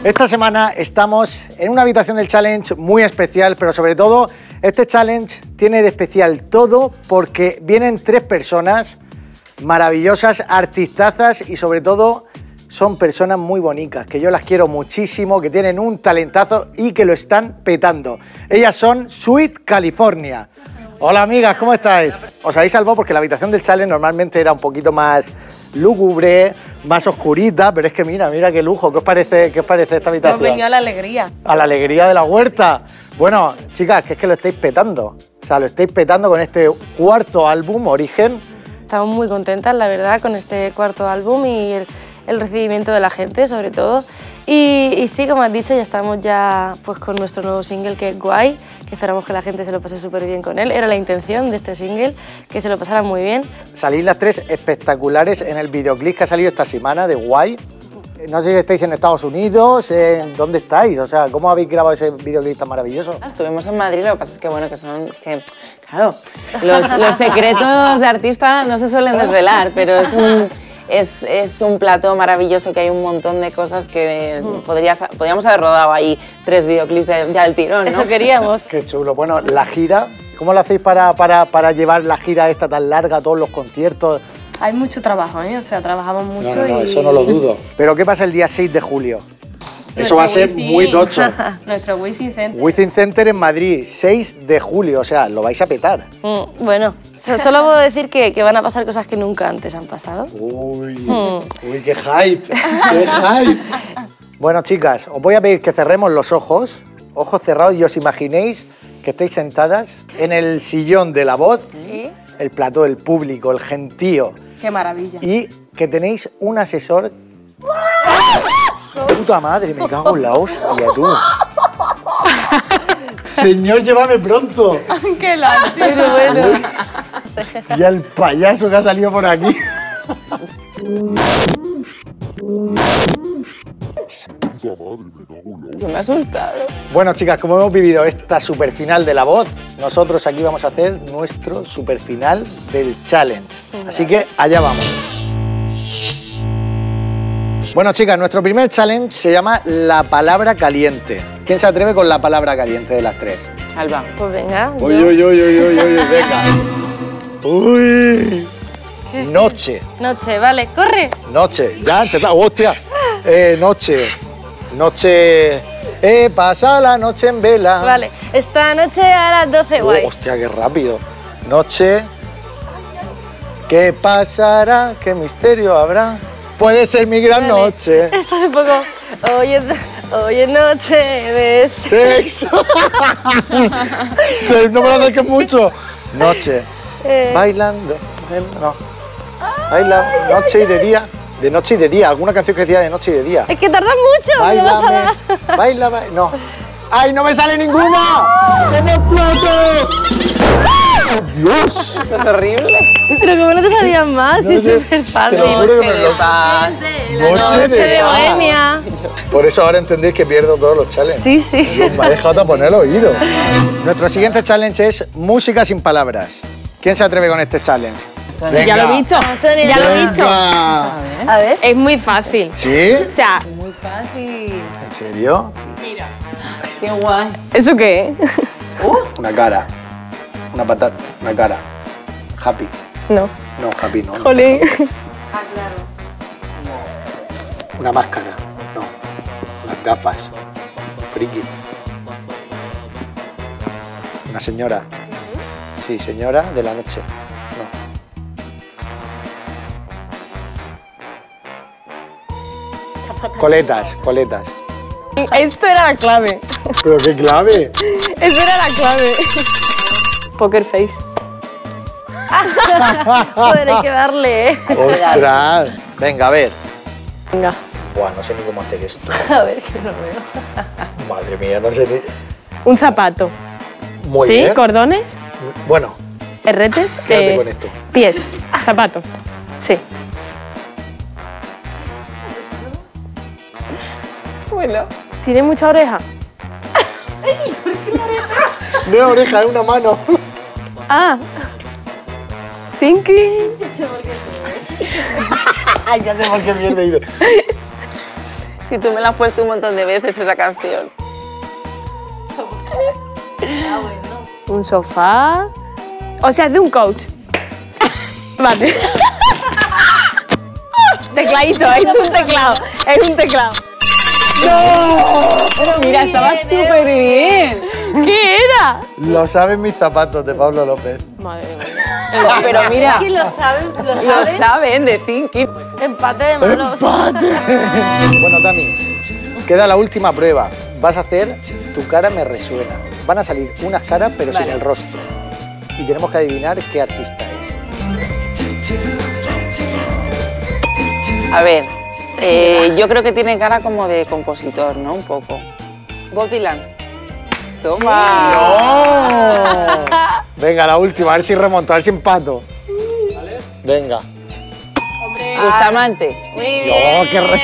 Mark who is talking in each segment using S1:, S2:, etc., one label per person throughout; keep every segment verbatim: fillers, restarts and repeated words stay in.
S1: Esta semana estamos en una habitación del challenge muy especial, pero sobre todo este challenge tiene de especial todo porque vienen tres personas maravillosas, artistazas y sobre todo son personas muy bonitas, que yo las quiero muchísimo, que tienen un talentazo y que lo están petando. Ellas son Sweet California. Hola amigas, ¿cómo estáis? Os habéis salvado porque la habitación del challenge normalmente era un poquito más lúgubre, más oscurita, pero es que mira, mira qué lujo. ¿Qué os parece, qué os parece esta habitación?
S2: Hemos venido a la alegría.
S1: A la alegría de la huerta. Bueno, chicas, que es que lo estáis petando. O sea, lo estáis petando con este cuarto álbum, Origen.
S2: Estamos muy contentas, la verdad, con este cuarto álbum y el, el recibimiento de la gente, sobre todo. Y, y sí, como has dicho, ya estamos ya pues, con nuestro nuevo single, que es Guay, que esperamos que la gente se lo pase súper bien con él. Era la intención de este single, que se lo pasaran muy bien.
S1: Salís las tres espectaculares en el videoclip que ha salido esta semana de Guay. No sé si estáis en Estados Unidos, ¿en dónde estáis? O sea, ¿cómo habéis grabado ese videoclip tan maravilloso?
S3: Estuvimos en Madrid, lo que pasa es que, bueno, que son... Que, claro, los, los secretos de artista no se suelen desvelar, pero es un... Es, es un plato maravilloso que hay un montón de cosas que podrías, podríamos haber rodado ahí tres videoclips ya del tirón, ¿no?
S2: Eso queríamos.
S1: Qué chulo. Bueno, la gira, ¿cómo lo hacéis para, para, para llevar la gira esta tan larga, todos los conciertos?
S2: Hay mucho trabajo, ¿eh? O sea, trabajamos mucho
S1: no, no, no,
S2: y...
S1: eso no lo dudo. ¿Pero qué pasa el día seis de julio? Eso va a ser muy tocho.
S2: Nuestro Wizzing Center.
S1: Wizzing Center en Madrid, seis de julio, o sea, lo vais a petar.
S2: Mm, bueno, so, solo puedo decir que, que van a pasar cosas que nunca antes han pasado.
S1: Uy, mm. uy, qué hype, qué hype. Bueno, chicas, os voy a pedir que cerremos los ojos, ojos cerrados, y os imaginéis que estáis sentadas en el sillón de La Voz,
S2: ¿Sí?
S1: el plató, el público, el gentío.
S2: Qué maravilla.
S1: Y que tenéis un asesor... Puta madre, me cago en la hostia, tú. Señor, llévame pronto.
S2: ¡Qué lástima! Pero bueno.
S1: Y el payaso que ha salido por aquí.
S3: Yo me he asustado.
S1: Bueno, chicas, como hemos vivido esta superfinal de La Voz, nosotros aquí vamos a hacer nuestro superfinal del challenge. Así que allá vamos. Bueno, chicas, nuestro primer challenge se llama La Palabra Caliente. ¿Quién se atreve con la palabra caliente de las tres?
S3: Alba.
S2: Pues venga.
S1: Uy, uy, uy, uy, uy, uy, venga. Uy. Noche.
S2: Noche, vale, corre.
S1: Noche, ya empezamos. Hostia. Eh, noche. Noche. He pasado la noche en vela.
S2: Vale, esta noche a las doce, guay.
S1: Oh, hostia, qué rápido. Noche. ¿Qué pasará? ¿Qué misterio habrá? Puede ser mi gran vale. noche.
S2: Esto es un poco... Hoy es, hoy es noche de
S1: sexo. No me lo acerques mucho. Noche. Eh. Bailando. No. Baila noche y de día. De noche y de día. Alguna canción que decía de noche y de día.
S2: Es que tardas mucho.
S1: Bailame,
S2: me vas a dar.
S1: Baila, baila. No. ¡Ay, no me sale ninguna! ¡Se me explotó! ¡Dios!
S3: Es horrible.
S2: Pero como no te sabían más, no sí, es súper fácil.
S3: Noche de paz.
S2: Noche de bohemia.
S1: Por eso ahora entendéis que pierdo todos los challenges.
S2: Sí, sí.
S1: Dios, me ha dejado taponar el oído. Nuestro siguiente challenge es música sin palabras. ¿Quién se atreve con este challenge?
S4: Venga. Ya lo he dicho.
S2: No, Sonia,
S4: ya
S2: venga.
S4: lo he dicho.
S2: A ver. A ver.
S4: Es muy fácil.
S1: ¿Sí?
S4: O sea,
S3: muy fácil.
S1: ¿En serio?
S4: Mira.
S3: Qué guay.
S4: ¿Eso qué?
S3: Uh.
S1: Una cara. Una patata. Una cara. Happy.
S4: No.
S1: No, happy no.
S4: Jolín.
S3: Ah, claro.
S1: Una máscara. No. Unas gafas. Friki. Una señora. Sí, señora de la noche. No. Coletas, coletas.
S4: Esto era la clave.
S1: ¿Pero qué clave?
S4: Eso era la clave. Poker face.
S2: Joder, hay que darle, ¿eh?
S1: ¡Ostras! Venga, a ver.
S4: Venga.
S1: Buah, no sé ni cómo hacer esto.
S2: A ver, que no veo.
S1: Madre mía, no sé ni...
S4: Un zapato.
S1: Muy
S4: ¿Sí?
S1: bien.
S4: ¿Cordones?
S1: Bueno.
S4: Herretes.
S1: Quédate
S4: eh,
S1: con esto.
S4: Pies. Zapatos. Sí.
S3: Bueno.
S4: ¿Tiene mucha oreja?
S2: Ay, ¿por qué la oreja?
S1: No es oreja, es una mano.
S4: Ah. Thinking.
S2: Ya sé por qué.
S1: Ay, ya sé por qué mierda he ido.
S3: Si tú me la has puesto un montón de veces esa canción.
S4: Un sofá. O sea, es de un coach. Vale. Tecladito, es un teclado. Es un teclado.
S3: ¡No! Pero mira, estaba súper bien.
S4: ¿Qué era?
S1: Lo saben mis zapatos de Pablo López.
S4: Madre mía.
S3: No, pero mira,
S2: ¿Quién lo saben? ¿Lo
S3: lo
S2: saben?
S3: saben de Thinking.
S2: Empate de malos.
S1: Bueno, Tami, queda la última prueba. Vas a hacer Tu cara me resuena. Van a salir unas caras, pero
S3: Vale.
S1: sin el rostro. Y tenemos que adivinar qué artista es.
S3: A ver, eh, yo creo que tiene cara como de compositor, ¿no? Un poco. Bob Dylan. Toma.
S1: ¡Oh! Venga, la última, a ver si remonto, a ver si empato. Venga.
S3: Bustamante.
S2: Muy
S1: ¡Oh,
S2: bien.
S1: qué, re...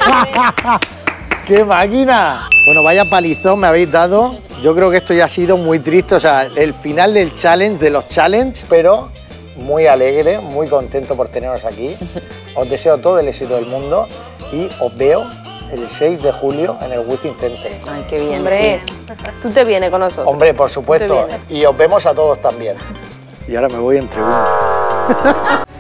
S1: ¡Qué máquina! Bueno, vaya palizón me habéis dado. Yo creo que esto ya ha sido muy triste, o sea, el final del challenge, de los challenges, pero muy alegre, muy contento por teneros aquí. Os deseo todo el éxito del mundo y os veo el seis de julio en el Within Center.
S3: Ay, qué bien,
S4: Hombre,
S3: sí.
S4: tú te vienes con nosotros.
S1: Hombre, por supuesto.
S4: Te viene.
S1: Y os vemos a todos también. Y ahora me voy entre uno.